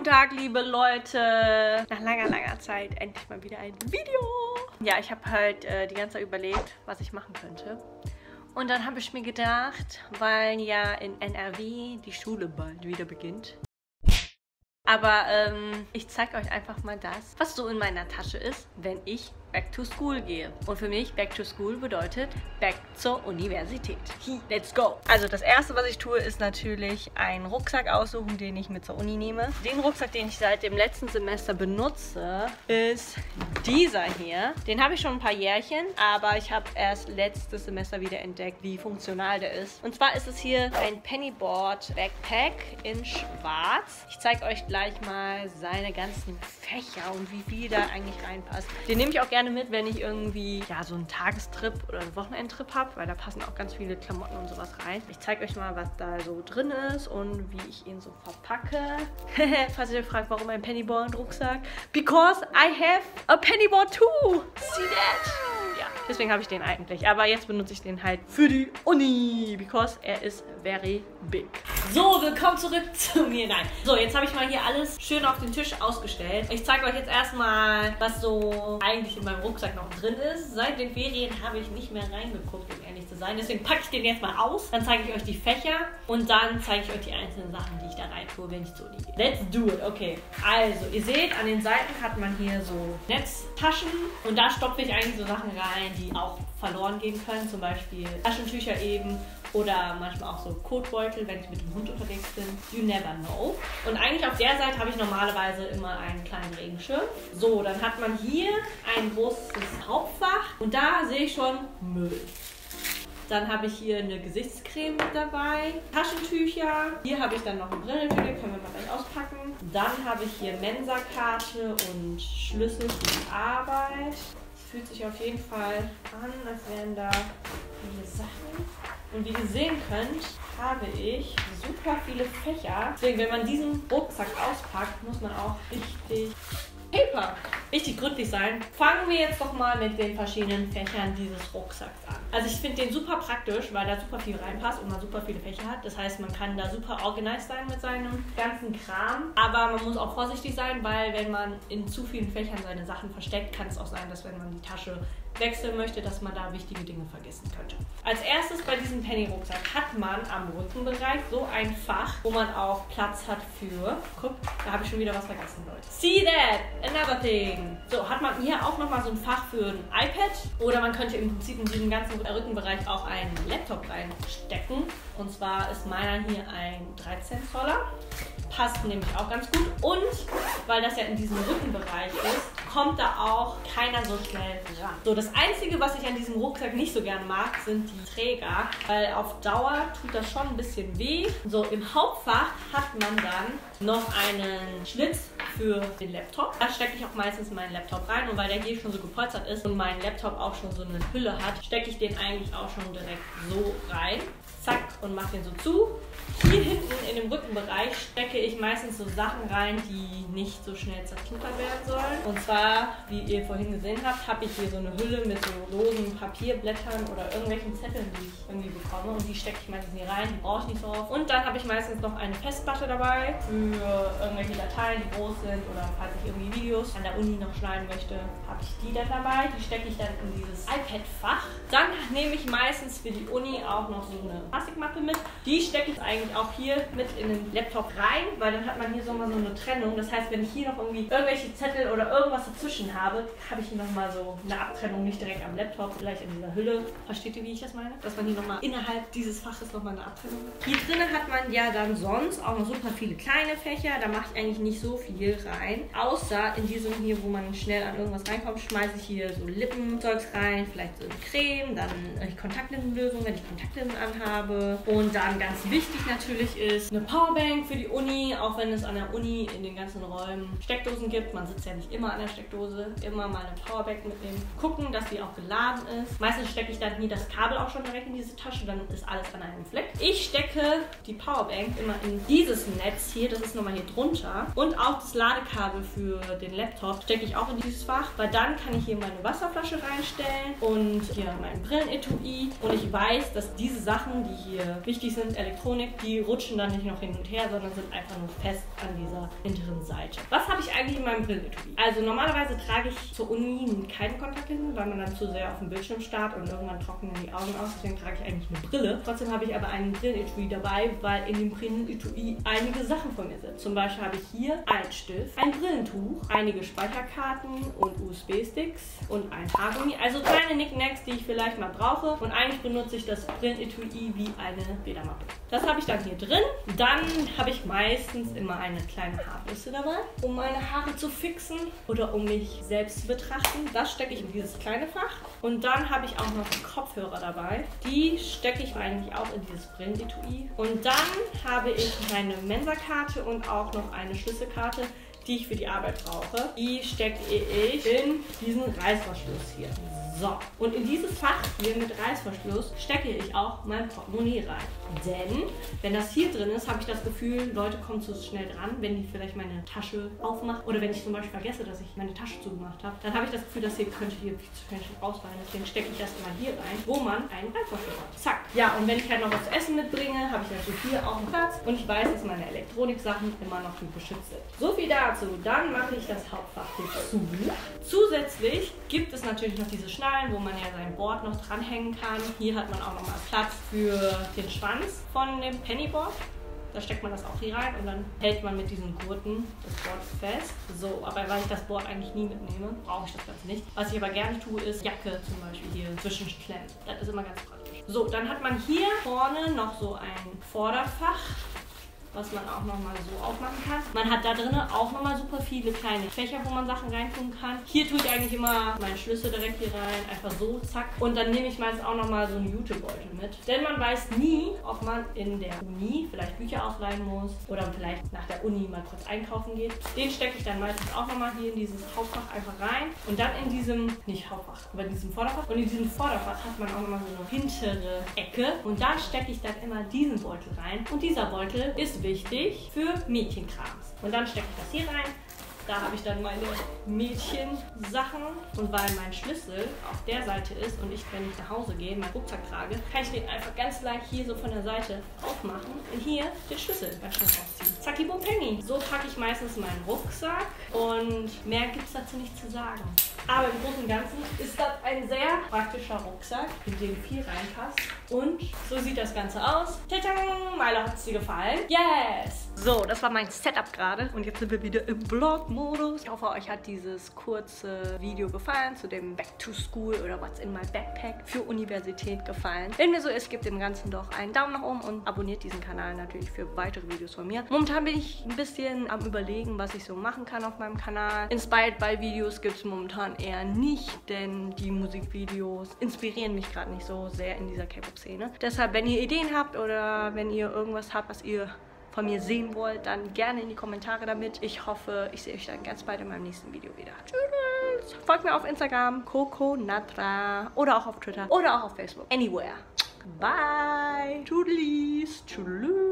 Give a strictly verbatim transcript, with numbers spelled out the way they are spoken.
Guten Tag, liebe Leute. Nach langer, langer Zeit endlich mal wieder ein Video. Ja, ich habe halt äh, die ganze Zeit überlegt, was ich machen könnte. Und dann habe ich mir gedacht, weil ja in N R W die Schule bald wieder beginnt. Aber ähm, ich zeige euch einfach mal das, was so in meiner Tasche ist, wenn ich back to school gehe. Und für mich back to school bedeutet back zur Universität. Let's go! Also das erste, was ich tue, ist natürlich einen Rucksack aussuchen, den ich mit zur Uni nehme. Den Rucksack, den ich seit dem letzten Semester benutze, ist dieser hier. Den habe ich schon ein paar Jährchen, aber ich habe erst letztes Semester wieder entdeckt, wie funktional der ist. Und zwar ist es hier ein Pennyboard Backpack in schwarz. Ich zeige euch gleich mal seine ganzen Fächer und wie viel da eigentlich reinpasst. Den nehme ich auch gerne mit, wenn ich irgendwie ja so einen Tagestrip oder einen Wochenendtrip habe, weil da passen auch ganz viele Klamotten und sowas rein. Ich zeige euch mal, was da so drin ist und wie ich ihn so verpacke. Falls ihr euch fragt, warum ein Pennyboard-Rucksack? Because I have a Pennyboard too! See that? Ja, deswegen habe ich den eigentlich. Aber jetzt benutze ich den halt für die Uni, because er ist very big. So, willkommen zurück zu mir. Nein. So, jetzt habe ich mal hier alles schön auf den Tisch ausgestellt. Ich zeige euch jetzt erstmal, was so eigentlich in meinem Rucksack noch drin ist. Seit den Ferien habe ich nicht mehr reingeguckt, um ehrlich zu sein. Deswegen packe ich den jetzt mal aus. Dann zeige ich euch die Fächer und dann zeige ich euch die einzelnen Sachen, die ich da rein tue, wenn ich zur Uni gehe. Let's do it. Okay. Also, ihr seht, an den Seiten hat man hier so Netztaschen und da stopfe ich eigentlich so Sachen rein, die auch verloren gehen können. Zum Beispiel Taschentücher eben. Oder manchmal auch so Kotbeutel, wenn ich mit dem Hund unterwegs bin. You never know. Und eigentlich auf der Seite habe ich normalerweise immer einen kleinen Regenschirm. So, dann hat man hier ein großes Hauptfach und da sehe ich schon Müll. Dann habe ich hier eine Gesichtscreme mit dabei, Taschentücher. Hier habe ich dann noch eine Brillentüte, können wir mal gleich auspacken. Dann habe ich hier Mensa-Karte und Schlüssel für die Arbeit. Es fühlt sich auf jeden Fall an, als wären da viele Sachen. Und wie ihr sehen könnt, habe ich super viele Fächer. Deswegen, wenn man diesen Rucksack auspackt, muss man auch richtig Paper, richtig gründlich sein. Fangen wir jetzt doch mal mit den verschiedenen Fächern dieses Rucksacks an. Also ich finde den super praktisch, weil da super viel reinpasst und man super viele Fächer hat. Das heißt, man kann da super organisiert sein mit seinem ganzen Kram. Aber man muss auch vorsichtig sein, weil wenn man in zu vielen Fächern seine Sachen versteckt, kann es auch sein, dass wenn man die Tasche wechseln möchte, dass man da wichtige Dinge vergessen könnte. Als erstes bei diesem Penny-Rucksack hat man am Rückenbereich so ein Fach, wo man auch Platz hat für, guck, da habe ich schon wieder was vergessen, Leute. See that? Another thing. So, hat man hier auch nochmal so ein Fach für ein iPad oder man könnte im Prinzip in diesem ganzen Rückenbereich auch einen Laptop reinstecken. Und zwar ist meiner hier ein dreizehn Zoller. Passt nämlich auch ganz gut. Und weil das ja in diesem Rückenbereich ist, kommt da auch keiner so schnell ran. So, das Einzige, was ich an diesem Rucksack nicht so gern mag, sind die Träger, weil auf Dauer tut das schon ein bisschen weh. So, im Hauptfach hat man dann noch einen Schlitz für den Laptop. Da stecke ich auch meistens meinen Laptop rein und weil der hier schon so gepolstert ist und mein Laptop auch schon so eine Hülle hat, stecke ich den eigentlich auch schon direkt so rein. Zack, und mache den so zu. Hier hinten in dem Rückenbereich stecke ich meistens so Sachen rein, die nicht so schnell zerknittert werden sollen. Und zwar, wie ihr vorhin gesehen habt, habe ich hier so eine Hülle mit so losen Papierblättern oder irgendwelchen Zetteln, die ich irgendwie bekomme. Und die stecke ich meistens hier rein, die brauche ich nicht so oft. Und dann habe ich meistens noch eine Festplatte dabei für irgendwelche Dateien, die groß sind oder falls ich irgendwie Videos an der Uni noch schneiden möchte, habe ich die dann dabei. Die stecke ich dann in dieses iPad-Fach. Dann nehme ich meistens für die Uni auch noch so eine Plastikmappe mit. Die stecke ich eigentlich auch hier mit in den Laptop rein, weil dann hat man hier so mal so eine Trennung. Das heißt, wenn ich hier noch irgendwie irgendwelche Zettel oder irgendwas dazwischen habe, habe ich hier nochmal so eine Abtrennung, nicht direkt am Laptop, vielleicht in dieser Hülle. Versteht ihr, wie ich das meine? Dass man hier nochmal innerhalb dieses Faches nochmal eine Abtrennung hat. Hier drinnen hat man ja dann sonst auch noch super viele kleine Fächer. Da mache ich eigentlich nicht so viel rein. Außer in diesem hier, wo man schnell an irgendwas reinkommt, schmeiße ich hier so Lippenzeugs rein, vielleicht so eine Creme, dann Kontaktlinsenlösung, wenn ich Kontaktlinsen anhabe. Und dann ganz wichtig natürlich ist eine Powerbank für die Uni, auch wenn es an der Uni in den ganzen Räumen Steckdosen gibt. Man sitzt ja nicht immer an der Steckdose. Steckdose immer meine Powerbank mitnehmen. Gucken, dass sie auch geladen ist. Meistens stecke ich dann hier das Kabel auch schon direkt in diese Tasche, dann ist alles an einem Fleck. Ich stecke die Powerbank immer in dieses Netz hier, das ist nochmal hier drunter. Und auch das Ladekabel für den Laptop stecke ich auch in dieses Fach, weil dann kann ich hier meine Wasserflasche reinstellen und hier mein Brillenetui. Und ich weiß, dass diese Sachen, die hier wichtig sind, Elektronik, die rutschen dann nicht noch hin und her, sondern sind einfach nur fest an dieser hinteren Seite. Was habe ich eigentlich in meinem Brillenetui? Also normalerweise trage ich zur Uni keine Kontaktlinsen, weil man dann zu sehr auf dem Bildschirm starrt und irgendwann trocknen die Augen aus. Deswegen trage ich eigentlich eine Brille. Trotzdem habe ich aber einen Brillenetui dabei, weil in dem Brillenetui einige Sachen von mir sind. Zum Beispiel habe ich hier einen Stift, ein Brillentuch, einige Speicherkarten und U S B-Sticks und ein Haargummi. Also kleine Knickknacks, die ich vielleicht mal brauche. Und eigentlich benutze ich das Brillenetui wie eine Federmappe. Das habe ich dann hier drin. Dann habe ich meistens immer eine kleine Haarbürste dabei, um meine Haare zu fixen oder um mich selbst zu betrachten. Das stecke ich in dieses kleine Fach. Und dann habe ich auch noch Kopfhörer dabei. Die stecke ich eigentlich auch in dieses Brillenetui. Und dann habe ich meine Mensa-Karte und auch noch eine Schlüsselkarte, die ich für die Arbeit brauche. Die stecke ich in diesen Reißverschluss hier. So, und in dieses Fach hier mit Reißverschluss stecke ich auch mein Portemonnaie rein. Denn, wenn das hier drin ist, habe ich das Gefühl, Leute kommen zu schnell dran, wenn die vielleicht meine Tasche aufmachen. Oder wenn ich zum Beispiel vergesse, dass ich meine Tasche zugemacht habe. Dann habe ich das Gefühl, das hier könnte hier viel zu schnell rausfallen. Deswegen stecke ich das immer hier rein, wo man einen Reißverschluss hat. Zack. Ja, und wenn ich halt noch was zu essen mitbringe, habe ich natürlich hier auch einen Platz. Und ich weiß, dass meine Elektroniksachen immer noch gut geschützt sind. So viel dazu. Dann mache ich das Hauptfach hier zu. Zusätzlich gibt es natürlich noch diese Schnallen, wo man ja sein Board noch dranhängen kann. Hier hat man auch nochmal Platz für den Schwanz von dem Pennyboard. Da steckt man das auch hier rein und dann hält man mit diesen Gurten das Board fest. So, aber weil ich das Board eigentlich nie mitnehme, brauche ich das Ganze nicht. Was ich aber gerne tue, ist Jacke zum Beispiel hier zwischenklemmen. Das ist immer ganz praktisch. So, dann hat man hier vorne noch so ein Vorderfach, was man auch nochmal so aufmachen kann. Man hat da drin auch nochmal super viele kleine Fächer, wo man Sachen reintun kann. Hier tue ich eigentlich immer meinen Schlüssel direkt hier rein, einfach so, zack. Und dann nehme ich meist auch nochmal so einen Jutebeutel mit. Denn man weiß nie, ob man in der Uni vielleicht Bücher ausleihen muss oder vielleicht nach der Uni mal kurz einkaufen geht. Den stecke ich dann meistens auch nochmal hier in dieses Hauptfach einfach rein. Und dann in diesem, nicht Hauptfach, aber in diesem Vorderfach. Und in diesem Vorderfach hat man auch nochmal so eine hintere Ecke. Und da stecke ich dann immer diesen Beutel rein. Und dieser Beutel ist wichtig für Mädchenkrams. Und dann stecke ich das hier rein. Da habe ich dann meine Mädchensachen. Und weil mein Schlüssel auf der Seite ist und ich, wenn ich nach Hause gehe, meinen Rucksack trage, kann ich den einfach ganz leicht hier so von der Seite aufmachen und hier den Schlüssel ganz schnell rausziehen. Zacki bum penny. So packe ich meistens meinen Rucksack und mehr gibt es dazu nicht zu sagen. Aber im Großen und Ganzen ist das ein sehr praktischer Rucksack, in dem viel reinpasst. Und so sieht das Ganze aus. Tadam! Meile hat es dir gefallen. Yes! So, das war mein Setup gerade. Und jetzt sind wir wieder im Vlog-Modus. Ich hoffe, euch hat dieses kurze Video gefallen zu dem Back to School oder What's in my Backpack für Universität gefallen. Wenn mir so ist, gebt dem Ganzen doch einen Daumen nach oben und abonniert diesen Kanal natürlich für weitere Videos von mir. Momentan bin ich ein bisschen am Überlegen, was ich so machen kann auf meinem Kanal. Inspired by Videos gibt es momentan eher nicht, denn die Musikvideos inspirieren mich gerade nicht so sehr in dieser K-Pop-Szene. Deshalb, wenn ihr Ideen habt oder wenn ihr irgendwas habt, was ihr von mir sehen wollt, dann gerne in die Kommentare damit. Ich hoffe, ich sehe euch dann ganz bald in meinem nächsten Video wieder. Tschüss! Folgt mir auf Instagram, Coconatra, oder auch auf Twitter oder auch auf Facebook. Anywhere. Bye! Toodlies! Tschüss!